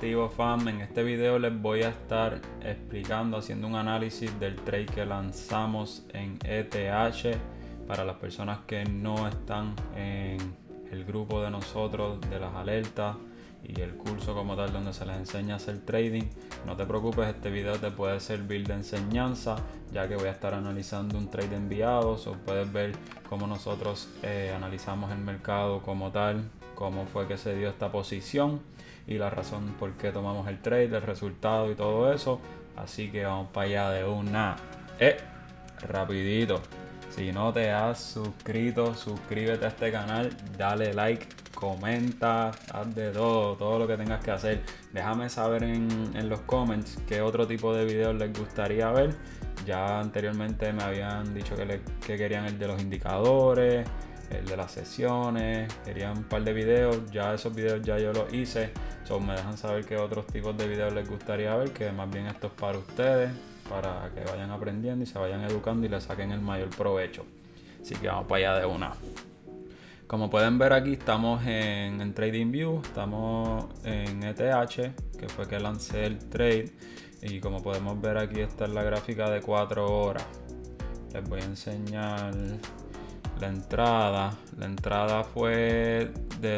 gente Ivo Fam. En este video les voy a estar explicando, haciendo un análisis del trade que lanzamos en ETH para las personas que no están en el grupo de nosotros de las alertas y el curso como tal donde se les enseña a hacer trading. No te preocupes, este video te puede servir de enseñanza, ya que voy a estar analizando un trade enviado, o puedes ver cómo nosotros analizamos el mercado como tal, cómo fue que se dio esta posición y la razón por qué tomamos el trade, el resultado y todo eso. Así que vamos para allá de una. Rapidito, si no te has suscrito, suscríbete a este canal, dale like, comenta, haz de todo lo que tengas que hacer. Déjame saber en los comments qué otro tipo de videos les gustaría ver. Ya anteriormente me habían dicho que querían el de los indicadores, el de las sesiones, querían un par de videos. Ya esos videos ya yo los hice, me dejan saber qué otros tipos de videos les gustaría ver, que más bien esto es para ustedes, para que vayan aprendiendo y se vayan educando y le saquen el mayor provecho. Así que vamos para allá de una. Como pueden ver aquí, estamos en TradingView, estamos en ETH, que fue que lancé el trade, y como podemos ver aquí está la gráfica de 4 horas. Les voy a enseñar la entrada. La entrada fue de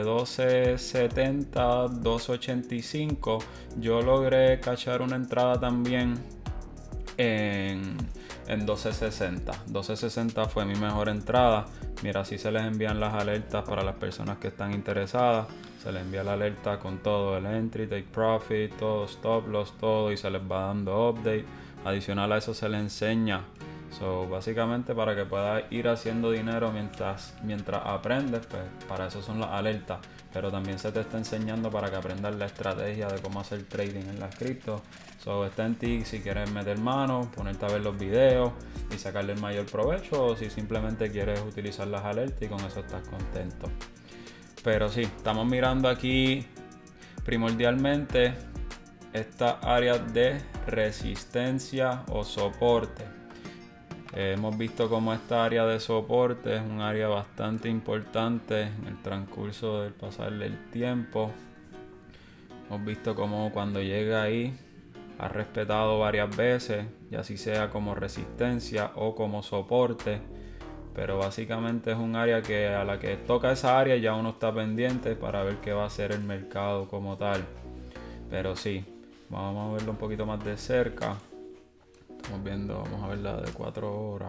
12.70, 12.85. Yo logré cachar una entrada también en 12.60. 12.60 fue mi mejor entrada. Mira, así se les envían las alertas para las personas que están interesadas. Se les envía la alerta con todo el entry, take profit, todo, stop loss, todo, y se les va dando update. Adicional a eso se les enseña. Básicamente para que puedas ir haciendo dinero mientras aprendes, pues para eso son las alertas. Pero también se te está enseñando para que aprendas la estrategia de cómo hacer trading en las cripto. Está en ti si quieres meter mano, ponerte a ver los videos y sacarle el mayor provecho, o si simplemente quieres utilizar las alertas y con eso estás contento. Pero sí, estamos mirando aquí primordialmente esta área de resistencia o soporte. Hemos visto como esta área de soporte es un área bastante importante en el transcurso del pasar del tiempo. Hemos visto como cuando llega ahí ha respetado varias veces, ya así sea como resistencia o como soporte, pero básicamente es un área que a la que toca esa área ya uno está pendiente para ver qué va a hacer el mercado como tal. Pero sí, vamos a verlo un poquito más de cerca. Estamos viendo, vamos a ver la de 4 horas.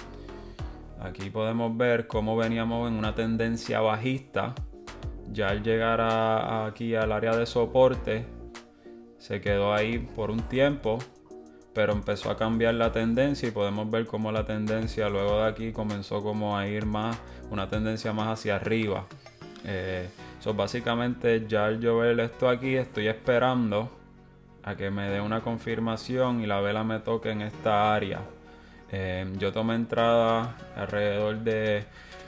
Aquí podemos ver cómo veníamos en una tendencia bajista. Ya al llegar aquí al área de soporte, se quedó ahí por un tiempo, pero empezó a cambiar la tendencia y podemos ver cómo la tendencia luego de aquí comenzó como a ir más, una tendencia más hacia arriba. Básicamente ya al yo ver esto aquí, estoy esperando a que me dé una confirmación y la vela me toque en esta área. Yo tomé entrada alrededor de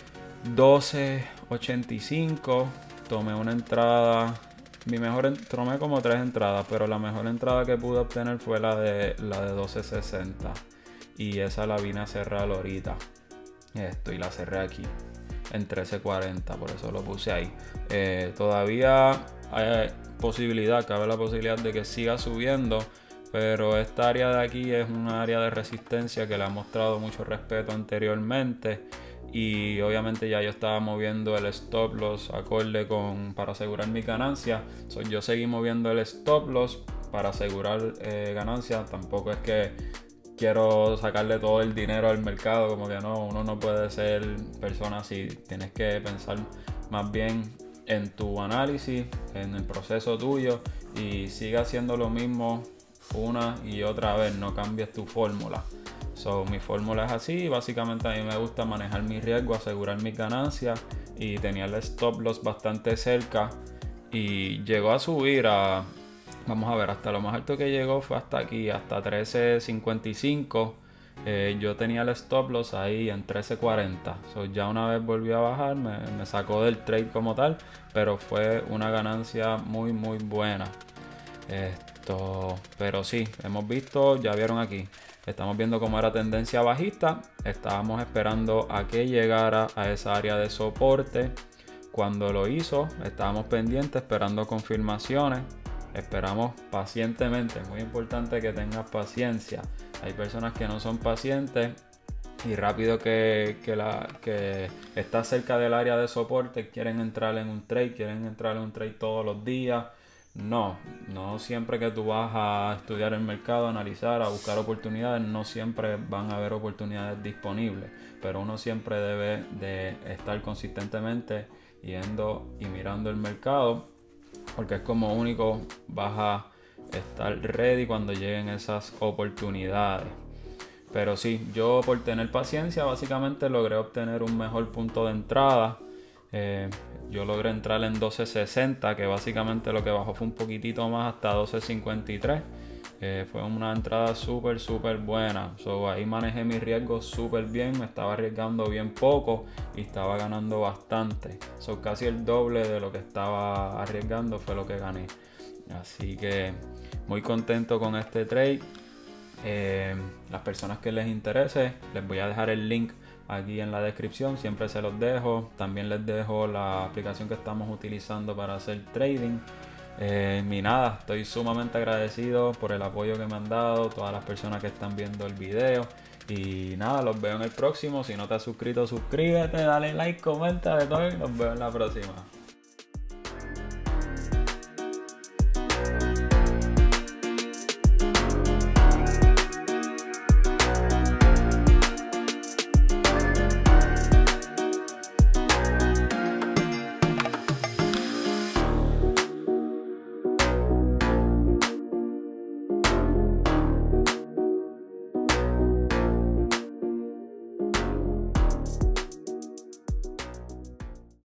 12.85, tomé una entrada. Tomé como 3 entradas, pero la mejor entrada que pude obtener fue la de 12.60, y esa la vine a cerrar ahorita. Y la cerré aquí en 13.40, por eso lo puse ahí. Todavía hay cabe la posibilidad de que siga subiendo, pero esta área de aquí es una área de resistencia que le ha mostrado mucho respeto anteriormente. Y obviamente ya yo estaba moviendo el stop loss acorde para asegurar mi ganancia. Yo seguí moviendo el stop loss para asegurar ganancia. Tampoco es que quiero sacarle todo el dinero al mercado, como que no, uno no puede ser persona así. Tienes que pensar más bien en tu análisis, en el proceso tuyo, y sigue haciendo lo mismo una y otra vez. No cambies tu fórmula. Mi fórmula es así. Básicamente a mí me gusta manejar mi riesgo, asegurar mis ganancias, y tenía el stop loss bastante cerca y llegó a subir vamos a ver, hasta lo más alto que llegó fue hasta aquí, hasta 13.55. Yo tenía el stop loss ahí en 13.40. Ya una vez volvió a bajar, me sacó del trade como tal, pero fue una ganancia muy buena. Pero sí, hemos visto, ya vieron aquí, estamos viendo cómo era tendencia bajista. Estábamos esperando a que llegara a esa área de soporte. Cuando lo hizo, estábamos pendientes esperando confirmaciones. esperamos pacientemente. Es muy importante que tengas paciencia. Hay personas que no son pacientes y rápido que estás cerca del área de soporte quieren entrar en un trade todos los días. No siempre que tú vas a estudiar el mercado, a analizar, a buscar oportunidades, no siempre van a haber oportunidades disponibles, pero uno siempre debe de estar consistentemente yendo y mirando el mercado, porque es como único vas a estar ready cuando lleguen esas oportunidades. Pero sí, yo por tener paciencia básicamente logré obtener un mejor punto de entrada. Yo logré entrar en 12.60, que básicamente lo que bajó fue un poquitito más hasta 12.53. Fue una entrada súper buena. Ahí manejé mis riesgos súper bien, me estaba arriesgando bien poco y estaba ganando bastante. Casi el doble de lo que estaba arriesgando fue lo que gané. Así que muy contento con este trade. Las personas que les interese, les voy a dejar el link aquí en la descripción, siempre se los dejo. También les dejo la aplicación que estamos utilizando para hacer trading. Y nada, estoy sumamente agradecido por el apoyo que me han dado todas las personas que están viendo el video. Y nada, los veo en el próximo. Si no te has suscrito, suscríbete, dale like, comenta de todo y nos vemos en la próxima.